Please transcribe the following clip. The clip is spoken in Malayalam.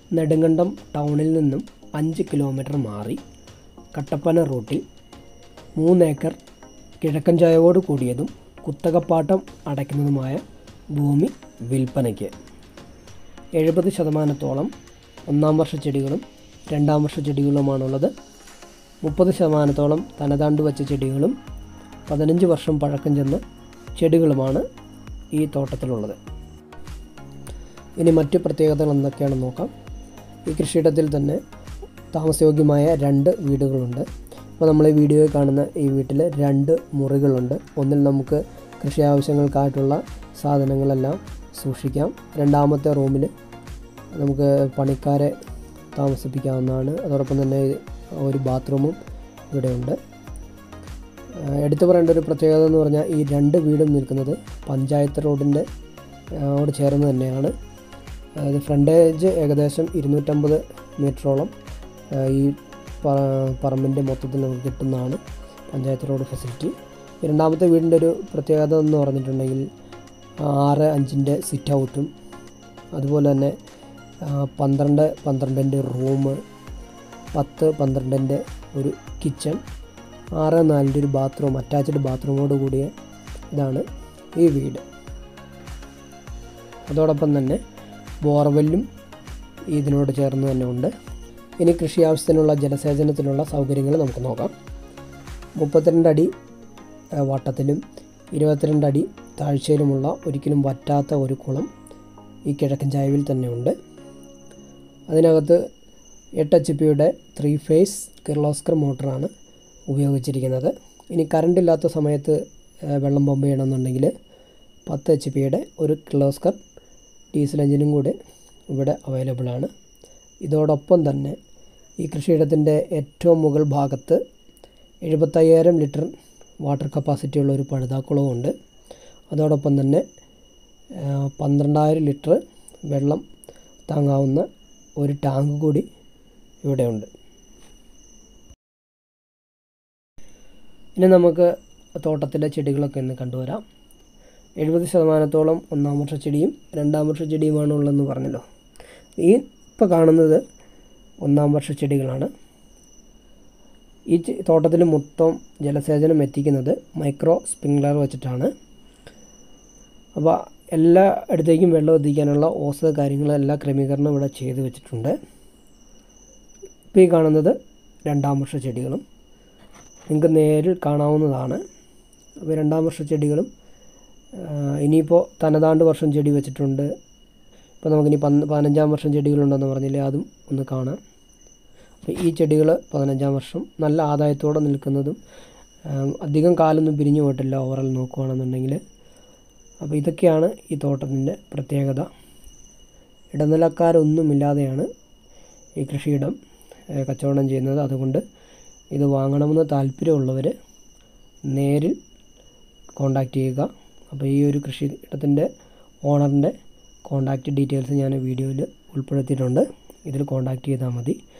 നെടുങ്കണ്ടം ടൗണിൽ നിന്നും 5 കിലോമീറ്റർ മാറി കട്ടപ്പന റൂട്ടിൽ 3 ഏക്കർ കിഴക്കൻ ചായവോട് കൂടിയതും കുത്തകപ്പാട്ടം അടയ്ക്കുന്നതുമായ ഭൂമി വിൽപ്പനയ്ക്ക്. 70% ഒന്നാം വർഷ ചെടികളും രണ്ടാം വർഷ ചെടികളുമാണുള്ളത്. 30% തനതാണ്ട് വച്ച ചെടികളും 15 വർഷം പഴക്കം ചെന്ന ചെടികളുമാണ് ഈ തോട്ടത്തിലുള്ളത്. ഇനി മറ്റ് പ്രത്യേകതകൾ എന്തൊക്കെയാണെന്ന് നോക്കാം. ഈ കൃഷിയിടത്തിൽ തന്നെ താമസയോഗ്യമായ 2 വീടുകളുണ്ട്. അപ്പോൾ നമ്മൾ ഈ വീഡിയോയിൽ കാണുന്ന ഈ വീട്ടിൽ 2 മുറികളുണ്ട്. ഒന്നിൽ നമുക്ക് കൃഷി ആവശ്യങ്ങൾക്കായിട്ടുള്ള സാധനങ്ങളെല്ലാം സൂക്ഷിക്കാം. രണ്ടാമത്തെ റൂമിൽ നമുക്ക് പണിക്കാരെ താമസിപ്പിക്കാവുന്നതാണ്. അതോടൊപ്പം തന്നെ ഒരു ബാത്റൂമും ഇവിടെയുണ്ട്. എടുത്തു പറയേണ്ട ഒരു പ്രത്യേകത എന്ന് പറഞ്ഞാൽ ഈ 2 വീടും നിൽക്കുന്നത് പഞ്ചായത്ത് റോഡിൻ്റെ ഓട് ചേർന്ന് തന്നെയാണ്. അതായത് ഫ്രണ്ടേജ് ഏകദേശം 250 മീറ്ററോളം ഈ പറമ്പിൻ്റെ മൊത്തത്തിൽ നമുക്ക് കിട്ടുന്നതാണ് പഞ്ചായത്ത് റോഡ് ഫെസിലിറ്റി. രണ്ടാമത്തെ വീടിൻ്റെ ഒരു പ്രത്യേകത എന്ന് പറഞ്ഞിട്ടുണ്ടെങ്കിൽ 6-5 സിറ്റ് ഔട്ടും അതുപോലെ തന്നെ 12-12 റൂം, 10-12 ഒരു കിച്ചൺ, 6-4 ഒരു ബാത്റൂം, അറ്റാച്ച്ഡ് ബാത്റൂമോട് കൂടിയ ഇതാണ് ഈ വീട്. അതോടൊപ്പം തന്നെ ബോർവെല്ലും ഇതിനോട് ചേർന്ന് തന്നെ ഉണ്ട്. ഇനി കൃഷി ആവശ്യത്തിനുള്ള ജലസേചനത്തിനുള്ള സൗകര്യങ്ങൾ നമുക്ക് നോക്കാം. 32 അടി വട്ടത്തിലും 22 അടി താഴ്ചയിലുമുള്ള ഒരിക്കലും വറ്റാത്ത ഒരു കുളം ഈ കിഴക്കൻ ചായവിൽ തന്നെ ഉണ്ട്. അതിനകത്ത് 8 HP-യുടെ 3 ഫേസ് കിർലോസ്കർ മോട്ടറാണ് ഉപയോഗിച്ചിരിക്കുന്നത്. ഇനി കറണ്ട് ഇല്ലാത്ത സമയത്ത് വെള്ളം പമ്പ് ചെയ്യണമെന്നുണ്ടെങ്കിൽ 10 HP-യുടെ ഒരു കിർലോസ്കർ ഡീസൽ എഞ്ചിനും കൂടെ ഇവിടെ അവൈലബിൾ ആണ്. ഇതോടൊപ്പം തന്നെ ഈ കൃഷിയിടത്തിൻ്റെ ഏറ്റവും മുകൾ ഭാഗത്ത് 75,000 ലിറ്റർ വാട്ടർ കപ്പാസിറ്റിയുള്ള ഒരു പഴുതാക്കുളവും ഉണ്ട്. അതോടൊപ്പം തന്നെ 12,000 ലിറ്റർ വെള്ളം താങ്ങാവുന്ന ഒരു ടാങ്ക് കൂടി ഇവിടെയുണ്ട്. ഇനി നമുക്ക് തോട്ടത്തിലെ ചെടികളൊക്കെ ഒന്ന് കണ്ടുവരാം. 70% ഒന്നാം വർഷ ചെടിയും രണ്ടാം വർഷ ചെടിയുമാണ് ഉള്ളതെന്ന് പറഞ്ഞല്ലോ. ഈ ഇപ്പോൾ കാണുന്നത് ഒന്നാം വർഷ ചെടികളാണ്. ഈ തോട്ടത്തിൽ മൊത്തം ജലസേചനം എത്തിക്കുന്നത് മൈക്രോ സ്പ്രിംഗ്ലർ വെച്ചിട്ടാണ്. അപ്പോൾ എല്ലാ ഇടത്തേക്കും വെള്ളം എത്തിക്കാനുള്ള ഓസ് കാര്യങ്ങളെല്ലാം ക്രമീകരണം ഇവിടെ ചെയ്ത് വെച്ചിട്ടുണ്ട്. ഇപ്പോൾ ഈ കാണുന്നത് രണ്ടാം വർഷ ചെടികളും നിങ്ങൾക്ക് നേരിൽ കാണാവുന്നതാണ്. അപ്പോൾ രണ്ടാം വർഷ ചെടികളും ഇനിയിപ്പോൾ തനതാണ്ട് വർഷം ചെടി വെച്ചിട്ടുണ്ട്. ഇപ്പോൾ നമുക്കിനി 15-ാം വർഷം ചെടികളുണ്ടെന്ന് പറഞ്ഞില്ലേ, അതും ഒന്ന് കാണാം. അപ്പോൾ ഈ ചെടികൾ 15-ാം വർഷം നല്ല ആദായത്തോടെ നിൽക്കുന്നതും അധികം കാലൊന്നും പിരിഞ്ഞു പോയിട്ടില്ല ഓവറോൾ നോക്കുകയാണെന്നുണ്ടെങ്കിൽ. അപ്പോൾ ഇതൊക്കെയാണ് ഈ തോട്ടത്തിൻ്റെ പ്രത്യേകത. ഇടനിലക്കാരൊന്നുമില്ലാതെയാണ് ഈ കൃഷിയിടം കച്ചവടം ചെയ്യുന്നത്. അതുകൊണ്ട് ഇത് വാങ്ങണമെന്ന് താല്പര്യമുള്ളവർ നേരിൽ കോൺടാക്റ്റ് ചെയ്യുക. അപ്പോൾ ഈ ഒരു കൃഷിയിടത്തിൻ്റെ ഓണറിൻ്റെ കോൺടാക്റ്റ് ഡീറ്റെയിൽസ് ഞാൻ വീഡിയോയിൽ ഉൾപ്പെടുത്തിയിട്ടുണ്ട്. ഇതിൽ കോൺടാക്റ്റ് ചെയ്താൽ മതി.